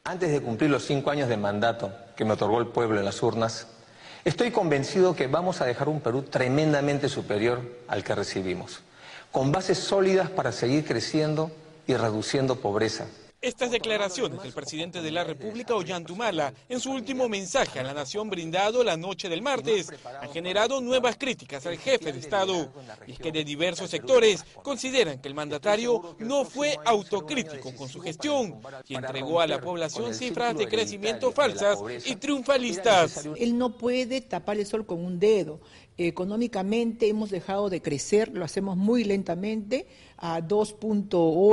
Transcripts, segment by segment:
Antes de cumplir los 5 años de mandato que me otorgó el pueblo en las urnas, estoy convencido que vamos a dejar un Perú tremendamente superior al que recibimos, con bases sólidas para seguir creciendo y reduciendo pobreza. Estas declaraciones del presidente de la República, Ollanta en su último mensaje a la nación brindado la noche del martes, han generado nuevas críticas al jefe de Estado. Y es que de diversos sectores consideran que el mandatario no fue autocrítico con su gestión y entregó a la población cifras de crecimiento falsas y triunfalistas. Él no puede tapar el sol con un dedo. Económicamente hemos dejado de crecer, lo hacemos muy lentamente, a 2.8,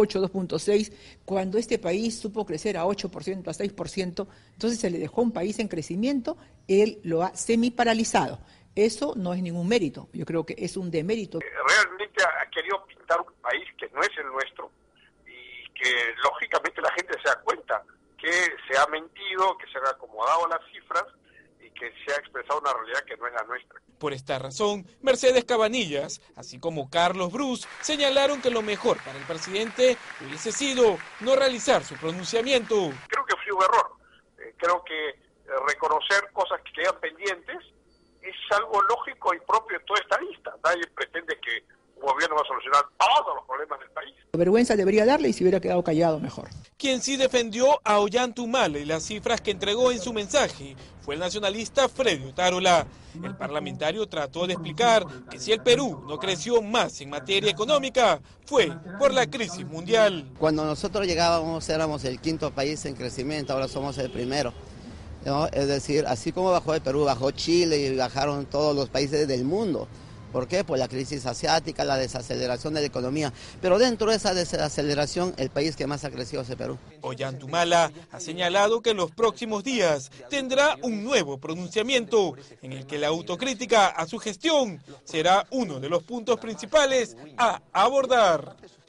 2.6, cuando este país supo crecer a 8%, a 6%, entonces se le dejó un país en crecimiento, él lo ha semi-paralizado. Eso no es ningún mérito, yo creo que es un demérito. Realmente ha querido pintar un país que no es el nuestro y que lógicamente la gente se da cuenta que se ha mentido, que se han acomodado las cifras y que se ha expresado una realidad que no es la nuestra. Por esta razón, Mercedes Cabanillas, así como Carlos Brus, señalaron que lo mejor para el presidente hubiese sido no realizar su pronunciamiento. Creo que fue un error. Creo que reconocer cosas que quedan pendientes es algo lógico y propio de toda esta lista. Nadie pretende que un gobierno va a solucionar todos los problemas del país. Vergüenza debería darle y si hubiera quedado callado mejor. Quien sí defendió a Ollanta y las cifras que entregó en su mensaje fue el nacionalista Freddy Otárola. El parlamentario trató de explicar que si el Perú no creció más en materia económica fue por la crisis mundial. Cuando nosotros llegábamos éramos el 5º país en crecimiento, ahora somos el primero. ¿No? Es decir, así como bajó el Perú, bajó Chile y bajaron todos los países del mundo. ¿Por qué? Por la crisis asiática, la desaceleración de la economía. Pero dentro de esa desaceleración, el país que más ha crecido es el Perú. Ollanta ha señalado que en los próximos días tendrá un nuevo pronunciamiento en el que la autocrítica a su gestión será uno de los puntos principales a abordar.